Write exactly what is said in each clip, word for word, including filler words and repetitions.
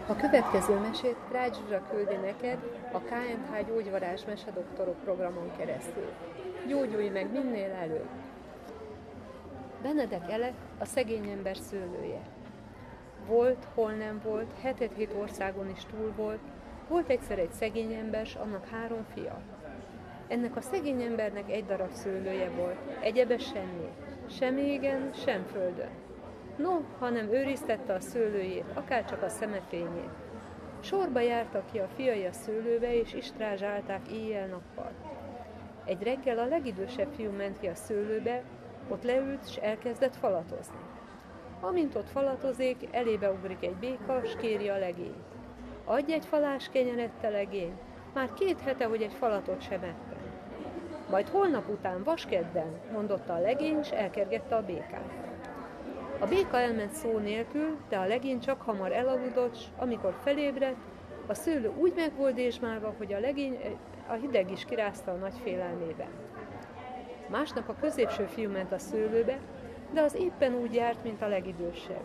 A következő mesét Rácz Zsuzsa küldi neked a ká en há Gyógyvarázs Mesedoktorok programon keresztül. Gyógyulj meg minél előbb! Benedek Elek a szegény ember szőlője. Volt, hol nem volt, hetet-hét országon is túl volt, volt egyszer egy szegény ember, s annak három fia. Ennek a szegény embernek egy darab szőlője volt, egyebe semmi, sem égen, sem földön. No, hanem őriztette a szőlőjét, akárcsak a szemefényét. Sorba jártak ki a fiai a szőlőbe, és istrázsálták éjjel-nappal. Egy reggel a legidősebb fiú ment ki a szőlőbe, ott leült, és elkezdett falatozni. Amint ott falatozik, elébe ugrik egy béka, s kéri a legényt. Adj egy falás kenyeret, te legény, már két hete, hogy egy falatot sem ettem. Majd holnap után, vaskedden, mondotta a legény, s elkergette a békát. A béka elment szó nélkül, de a legény csak hamar elaludott, s amikor felébredt, a szőlő úgy meg volt dézsmálva, hogy a legény a hideg is kirázta a nagy félelmében. Másnap a középső fiú ment a szőlőbe, de az éppen úgy járt, mint a legidősebb.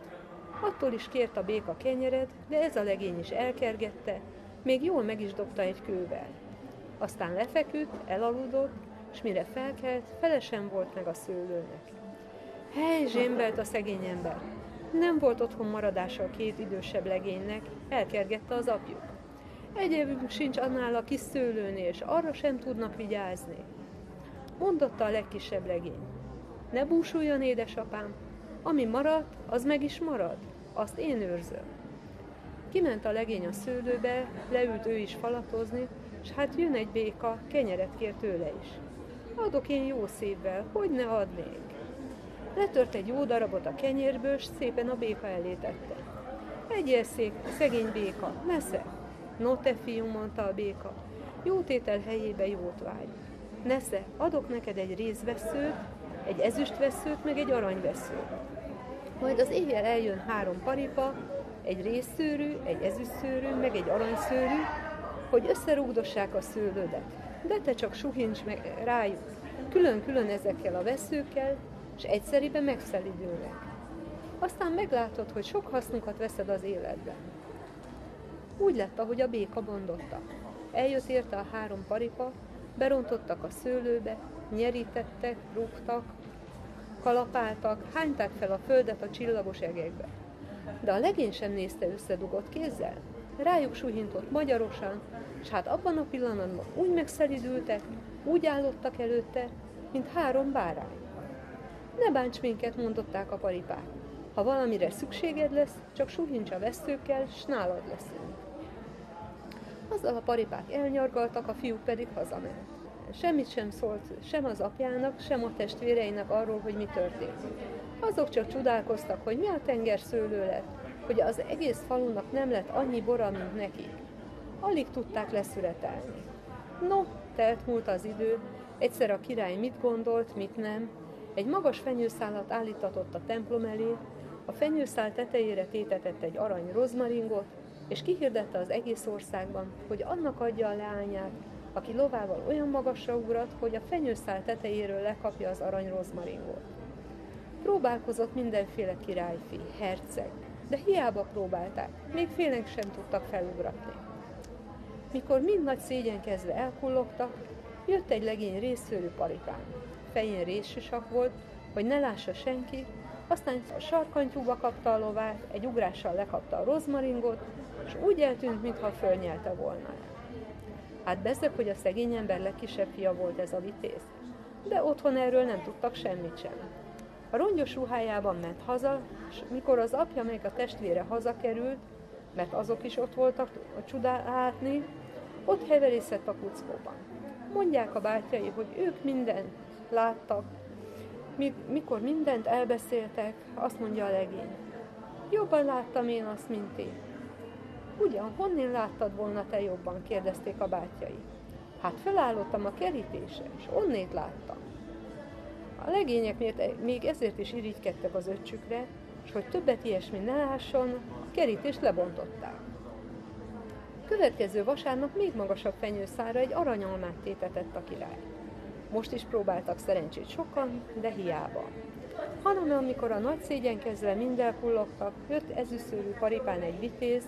Attól is kért a béka kenyeret, de ez a legény is elkergette, még jól meg is dobta egy kővel. Aztán lefeküdt, elaludott, és mire felkelt, fele sem volt meg a szőlőnek. Hely, zsémbelt a szegény ember! Nem volt otthon maradása a két idősebb legénynek, elkergette az apjuk. Egyébünk sincs annál a kis szőlőnél, és arra sem tudnak vigyázni. Mondotta a legkisebb legény. Ne búsuljon, édesapám, ami maradt, az meg is marad, azt én őrzöm. Kiment a legény a szőlőbe, leült ő is falatozni, s hát jön egy béka, kenyeret kér tőle is. Adok én jó szívvel, hogy ne adnék. Letört egy jó darabot a kenyérből, s szépen a béka elé tette. Egyél szék, szegény béka, nesze. No te fiú, mondta a béka, jó tétel helyébe jót vágy. Nesze, adok neked egy rézvesszőt, egy ezüstveszőt, meg egy aranyvesszőt. Majd az éjjel eljön három paripa, egy rézszőrű, egy ezüstszőrű, meg egy aranyszőrű, hogy összerúgdossák a szőlődet. De te csak suhints meg rájuk, külön-külön ezekkel a vesszőkkel, és egyszeriben megszelidülnek. Aztán meglátod, hogy sok hasznukat veszed az életben. Úgy lett, ahogy a béka mondotta. Eljött érte a három paripa, berontottak a szőlőbe, nyerítettek, rúgtak, kalapáltak, hányták fel a földet a csillagos egekbe. De a legény sem nézte összedugott kézzel. Rájuk suhintott magyarosan, s hát abban a pillanatban úgy megszelidültek, úgy állottak előtte, mint három bárány. Ne bánts minket, mondották a paripák. Ha valamire szükséged lesz, csak suhints a vesszőkkel, s nálad leszünk. Azzal a paripák elnyargaltak, a fiúk pedig hazament. Semmit sem szólt sem az apjának, sem a testvéreinek arról, hogy mi történt. Azok csak csodálkoztak, hogy mi a tenger szőlő lett, hogy az egész falunak nem lett annyi bora, mint nekik. Alig tudták leszüretelni. No, telt múlt az idő, egyszer a király mit gondolt, mit nem. Egy magas fenyőszálat állítatott a templom elé, a fenyőszál tetejére tétetett egy arany rozmaringot, és kihirdette az egész országban, hogy annak adja a leányát, aki lovával olyan magasra ugrat, hogy a fenyőszál tetejéről lekapja az arany rozmaringot. Próbálkozott mindenféle királyfi, herceg, de hiába próbálták, még félénk sem tudtak felugratni. Mikor mind nagy szégyenkezve elkullogtak, jött egy legény rézszőrű paripán. Fején rézsisak volt, hogy ne lássa senki, aztán a sarkantyúba kapta a lovát, egy ugrással lekapta a rozmaringot, és úgy eltűnt, mintha fölnyelte volna. Hát bezzeg, hogy a szegény ember legkisebb fia volt ez a vitéz, de otthon erről nem tudtak semmit sem. A rongyos ruhájában ment haza, és mikor az apja meg a testvére hazakerült, mert azok is ott voltak a csodát látni, ott heverészett a kuckóban. Mondják a bátyai, hogy ők mindent láttak, mikor mindent elbeszéltek, azt mondja a legény. Jobban láttam én azt, mint én. Ugyan, honnén láttad volna te jobban? Kérdezték a bátyai. Hát felállottam a kerítésre, és onnét láttam. A legények még ezért is irigykedtek az öccsükre, és hogy többet ilyesmi ne lásson, a kerítést lebontották. Következő vasárnap még magasabb fenyőszálra egy aranyalmát tétetett a király. Most is próbáltak szerencsét sokan, de hiába. Hanem amikor a nagy szégyenkezve mind elkullogtak, jött ezüstszőrű paripán egy vitéz,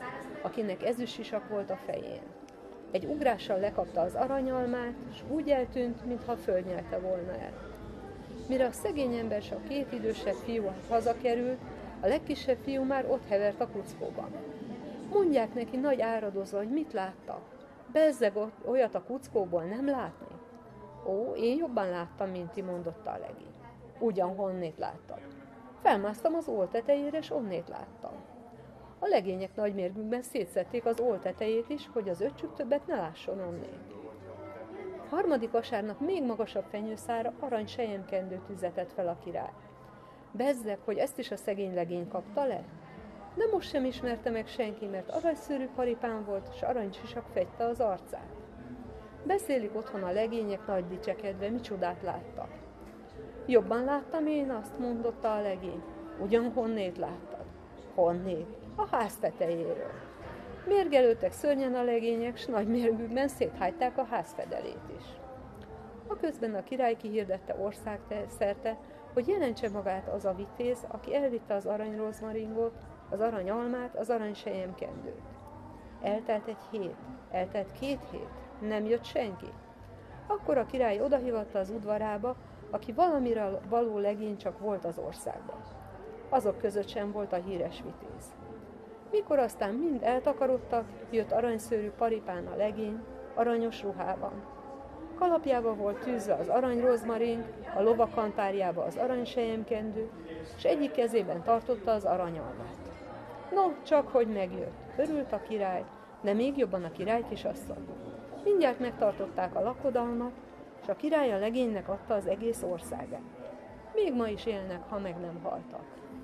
akinek ezüstsisak volt a fején. Egy ugrással lekapta az aranyalmát, és úgy eltűnt, mintha a föld nyelte volna el. Mire a szegény ember s a két idősebb fiú hazakerült, a legkisebb fiú már ott hevert a kuckóban. Mondják neki nagy áradozva, hogy mit láttak. Bezzeg, olyat a kuckóból nem látni? Ó, én jobban láttam, mint ti, mondotta a legény. Ugyan honnét láttad? Felmásztam az ól tetejére, és onnét láttam. A legények nagymérgükben szétszedték az ól tetejét is, hogy az öccsük többet ne lásson onnét. Harmadik vasárnap még magasabb fenyőszára arany selyemkendőt tüzetett fel a király. Bezzeg, hogy ezt is a szegény legény kapta le? De most sem ismerte meg senki, mert aranyszőrű paripán volt, s aranysisak fegyte az arcát. Beszélik otthon a legények nagy dicsekedve, micsodát láttak. Jobban láttam én azt, mondotta a legény. Ugyan honnét láttad? Honnét? A ház tetejéről. Mérgelődtek szörnyen a legények, s nagy mérgükben széthájták a házfedelét is. Aközben a király kihirdette országszerte, hogy jelentse magát az a vitéz, aki elvitte az aranyrozmaringot, az aranyalmát, az aranyselyemkendőt. Eltelt egy hét, eltelt két hét, nem jött senki. Akkor a király odahívatta az udvarába, aki valamire való legény csak volt az országban. Azok között sem volt a híres vitéz. Mikor aztán mind eltakarodtak, jött aranyszőrű paripán a legény, aranyos ruhában. Kalapjába volt tűzve az aranyrozmaring, a lovakantárjába az aranyselyemkendő, és egyik kezében tartotta az aranyalmát. No, csak hogy megjött, örült a király, de még jobban a király kisasszony. Mindjárt megtartották a lakodalmat, és a király a legénynek adta az egész országát. Még ma is élnek, ha meg nem haltak.